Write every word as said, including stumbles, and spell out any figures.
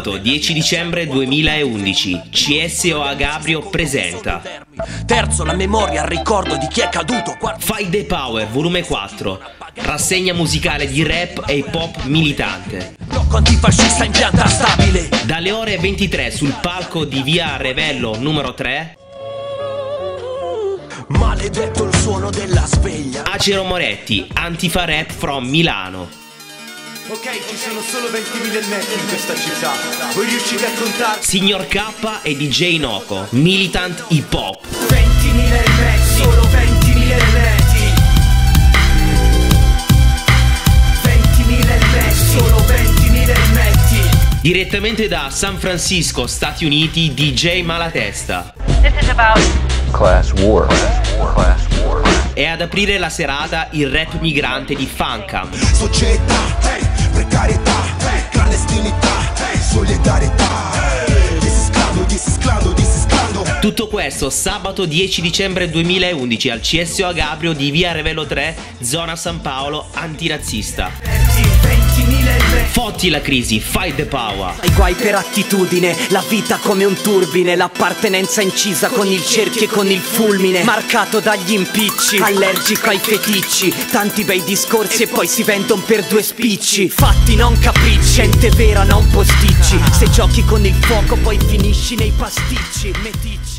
Sabato dieci dicembre duemilaundici, C S O A Gabrio presenta Terzo, la memoria al ricordo di chi è caduto. Fight the Power volume quattro, rassegna musicale di rap e hip hop militante. Blocco antifascista in pianta stabile. Dalle ore ventitré sul palco di via Revello numero tre. Maledetto il suono della sveglia. Acero Moretti, Antifa Rap from Milano. Ok, ci sono solo ventimila elmetti in questa città. Voi riuscite a contare? Signor K e D J Noco, militant hip hop. ventimila elmetti, solo ventimila elmetti. ventimila elmetti, solo ventimila elmetti. Direttamente da San Francisco, Stati Uniti, D J Malatesta. This is about Class war. Class war. Class war. E ad aprire la serata il rap migrante di Funkam. Società, hey, precarietà, hey, clandestinità, hey, solidarietà, hey, disisclando, disisclando, disisclando. Tutto questo sabato dieci dicembre duemilaundici al C S O A Gabrio di via Revello tre, zona San Paolo, antirazzista. Fotti la crisi, fight the power. I guai per attitudine, la vita come un turbine, l'appartenenza incisa con il cerchio e con il fulmine, marcato dagli impicci, allergico ai feticci, tanti bei discorsi e poi si vendono per due spicci. Fatti non capricci, gente vera non posticci, se giochi con il fuoco poi finisci nei pasticci. Meticci.